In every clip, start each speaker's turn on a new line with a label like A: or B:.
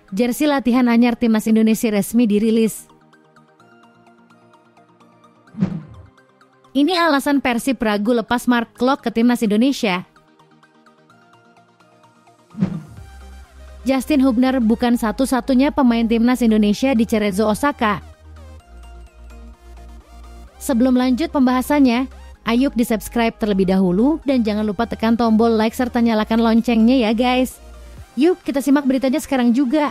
A: Jersey latihan anyar Timnas Indonesia resmi dirilis. Ini alasan Persib ragu lepas Mark Klok ke Timnas Indonesia. Justin Hubner bukan satu-satunya pemain Timnas Indonesia di Cerezo Osaka. Sebelum lanjut pembahasannya, ayo di-subscribe terlebih dahulu dan jangan lupa tekan tombol like serta nyalakan loncengnya ya guys. Yuk kita simak beritanya sekarang juga.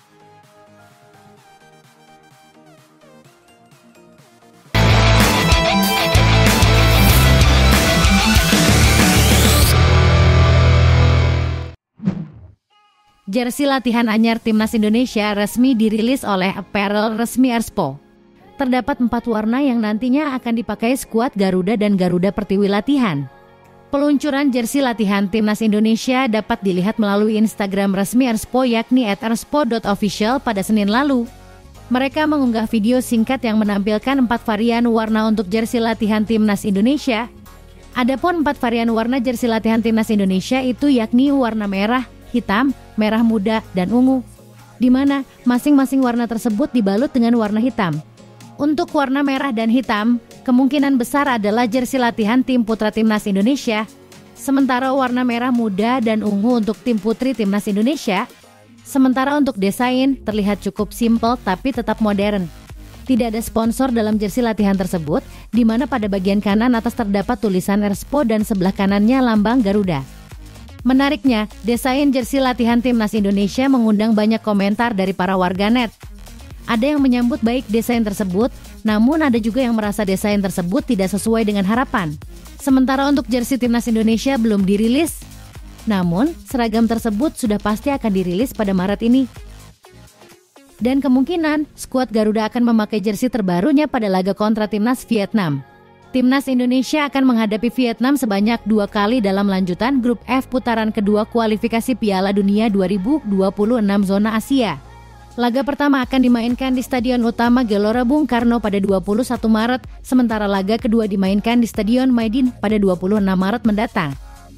A: Jersey latihan anyar Timnas Indonesia resmi dirilis oleh apparel resmi Erspo. Terdapat 4 warna yang nantinya akan dipakai skuad Garuda dan Garuda Pertiwi latihan. Peluncuran jersey latihan Timnas Indonesia dapat dilihat melalui Instagram resmi Erspo yakni @erspo.official pada Senin lalu. Mereka mengunggah video singkat yang menampilkan 4 varian warna untuk jersey latihan Timnas Indonesia. Adapun 4 varian warna jersey latihan Timnas Indonesia itu yakni warna merah, hitam, merah muda, dan ungu, di mana masing-masing warna tersebut dibalut dengan warna hitam. Untuk warna merah dan hitam, kemungkinan besar adalah jersey latihan tim putra Timnas Indonesia, sementara warna merah muda dan ungu untuk tim putri Timnas Indonesia. Sementara untuk desain terlihat cukup simpel tapi tetap modern. Tidak ada sponsor dalam jersey latihan tersebut, di mana pada bagian kanan atas terdapat tulisan Erspo dan sebelah kanannya lambang Garuda. Menariknya, desain jersey latihan Timnas Indonesia mengundang banyak komentar dari para warganet. Ada yang menyambut baik desain tersebut, namun ada juga yang merasa desain tersebut tidak sesuai dengan harapan. Sementara untuk jersey Timnas Indonesia belum dirilis, namun seragam tersebut sudah pasti akan dirilis pada Maret ini. Dan kemungkinan skuad Garuda akan memakai jersey terbarunya pada laga kontra Timnas Vietnam. Timnas Indonesia akan menghadapi Vietnam sebanyak 2 kali dalam lanjutan grup F putaran kedua kualifikasi Piala Dunia 2026 zona Asia. Laga pertama akan dimainkan di Stadion Utama Gelora Bung Karno pada 21 Maret, sementara laga kedua dimainkan di Stadion Maidin pada 26 Maret mendatang.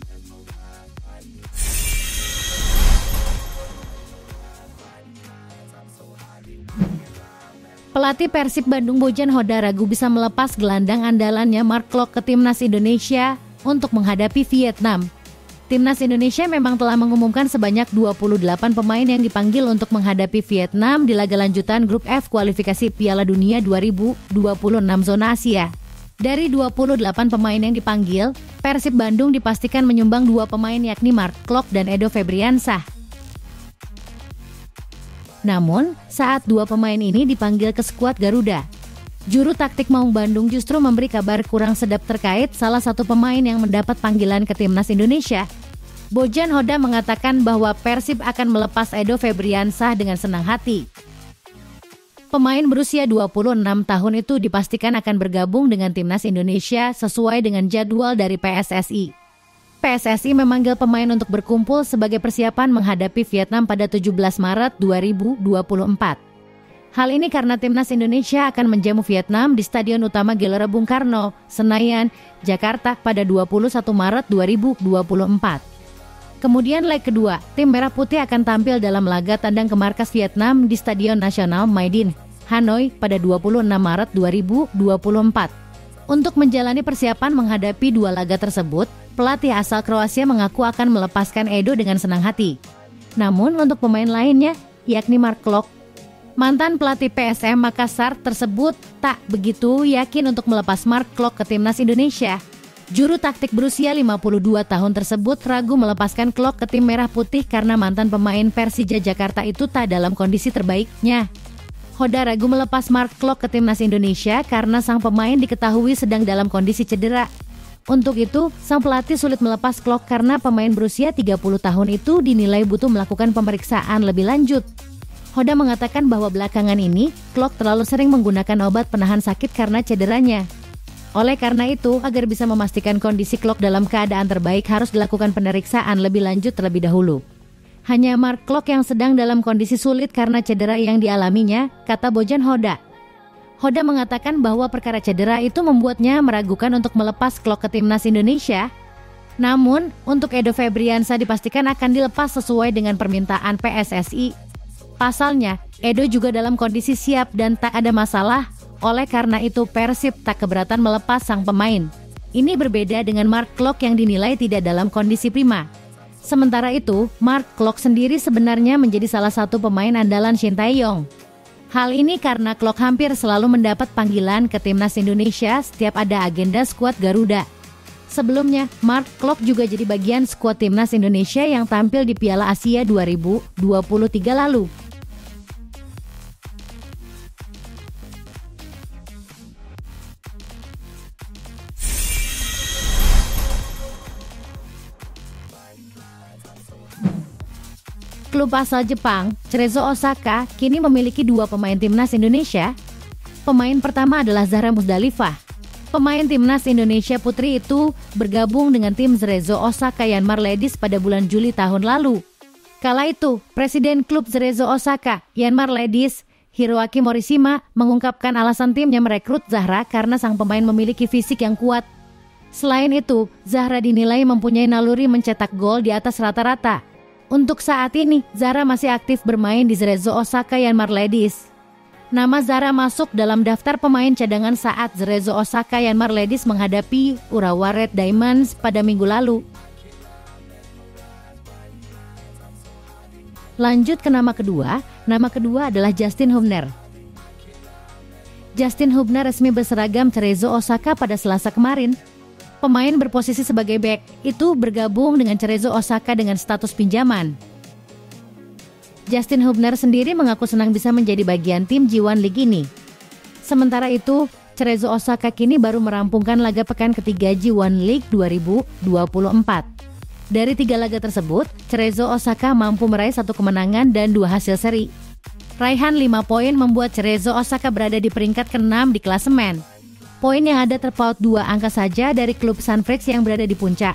A: Pelatih Persib Bandung Bojan Hoda ragu bisa melepas gelandang andalannya Mark Klok ke Timnas Indonesia untuk menghadapi Vietnam. Timnas Indonesia memang telah mengumumkan sebanyak 28 pemain yang dipanggil untuk menghadapi Vietnam di laga lanjutan grup F kualifikasi Piala Dunia 2026 zona Asia. Dari 28 pemain yang dipanggil, Persib Bandung dipastikan menyumbang 2 pemain yakni Mark Klok dan Edo Febriansah. Namun, saat 2 pemain ini dipanggil ke skuad Garuda, juru taktik Maung Bandung justru memberi kabar kurang sedap terkait salah satu pemain yang mendapat panggilan ke Timnas Indonesia. Bojan Hoda mengatakan bahwa Persib akan melepas Edo Febriansah dengan senang hati. Pemain berusia 26 tahun itu dipastikan akan bergabung dengan Timnas Indonesia sesuai dengan jadwal dari PSSI. PSSI memanggil pemain untuk berkumpul sebagai persiapan menghadapi Vietnam pada 17 Maret 2024. Hal ini karena Timnas Indonesia akan menjamu Vietnam di Stadion Utama Gelora Bung Karno, Senayan, Jakarta pada 21 Maret 2024. Kemudian leg kedua, tim Merah Putih akan tampil dalam laga tandang ke markas Vietnam di Stadion Nasional Maidin, Hanoi pada 26 Maret 2024. Untuk menjalani persiapan menghadapi 2 laga tersebut, pelatih asal Kroasia mengaku akan melepaskan Edo dengan senang hati. Namun untuk pemain lainnya, yakni Mark Klok, mantan pelatih PSM Makassar tersebut tak begitu yakin untuk melepas Mark Klok ke Timnas Indonesia. Juru taktik berusia 52 tahun tersebut ragu melepaskan Klok ke tim Merah Putih karena mantan pemain Persija Jakarta itu tak dalam kondisi terbaiknya. Hoda ragu melepas Mark Klok ke Timnas Indonesia karena sang pemain diketahui sedang dalam kondisi cedera. Untuk itu, sang pelatih sulit melepas Klok karena pemain berusia 30 tahun itu dinilai butuh melakukan pemeriksaan lebih lanjut. Hoda mengatakan bahwa belakangan ini, Klok terlalu sering menggunakan obat penahan sakit karena cederanya. Oleh karena itu, agar bisa memastikan kondisi Klok dalam keadaan terbaik harus dilakukan pemeriksaan lebih lanjut terlebih dahulu. Hanya Mark Klok yang sedang dalam kondisi sulit karena cedera yang dialaminya, kata Bojan Hoda. Hoda mengatakan bahwa perkara cedera itu membuatnya meragukan untuk melepas Klok ke Timnas Indonesia. Namun, untuk Edo Febriansah dipastikan akan dilepas sesuai dengan permintaan PSSI. Pasalnya, Edo juga dalam kondisi siap dan tak ada masalah, oleh karena itu Persib tak keberatan melepas sang pemain. Ini berbeda dengan Mark Klok yang dinilai tidak dalam kondisi prima. Sementara itu, Mark Klok sendiri sebenarnya menjadi salah satu pemain andalan Shin Tae-yong. Hal ini karena Klok hampir selalu mendapat panggilan ke timnas Indonesia setiap ada agenda skuad Garuda. Sebelumnya, Mark Klok juga jadi bagian skuad timnas Indonesia yang tampil di Piala Asia 2023 lalu. Klub asal Jepang, Cerezo Osaka, kini memiliki 2 pemain timnas Indonesia. Pemain pertama adalah Zahra Musdalifah. Pemain timnas Indonesia putri itu bergabung dengan tim Cerezo Osaka Yanmar Ladies pada bulan Juli tahun lalu. Kala itu, Presiden klub Cerezo Osaka Yanmar Ladies, Hiroaki Morishima, mengungkapkan alasan timnya merekrut Zahra karena sang pemain memiliki fisik yang kuat. Selain itu, Zahra dinilai mempunyai naluri mencetak gol di atas rata-rata. Untuk saat ini, Zahra masih aktif bermain di Cerezo Osaka Yanmar Ladies. Nama Zahra masuk dalam daftar pemain cadangan saat Cerezo Osaka Yanmar Ladies menghadapi Urawa Red Diamonds pada minggu lalu. Lanjut ke nama kedua adalah Justin Hubner. Justin Hubner resmi berseragam Cerezo Osaka pada Selasa kemarin. Pemain berposisi sebagai bek itu bergabung dengan Cerezo Osaka dengan status pinjaman. Justin Hubner sendiri mengaku senang bisa menjadi bagian tim G1 League ini. Sementara itu, Cerezo Osaka kini baru merampungkan laga pekan ketiga G1 League 2024. Dari 3 laga tersebut, Cerezo Osaka mampu meraih 1 kemenangan dan 2 hasil seri. Raihan 5 poin membuat Cerezo Osaka berada di peringkat ke-6 di klasemen. Poin yang ada terpaut 2 angka saja dari klub Sunfreaks yang berada di puncak.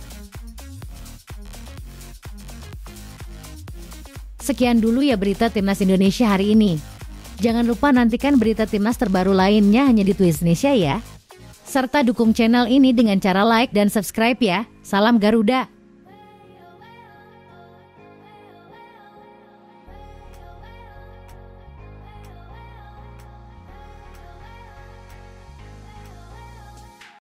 A: Sekian dulu ya berita Timnas Indonesia hari ini. Jangan lupa nantikan berita Timnas terbaru lainnya hanya di Twist Indonesia ya. Serta dukung channel ini dengan cara like dan subscribe ya. Salam Garuda.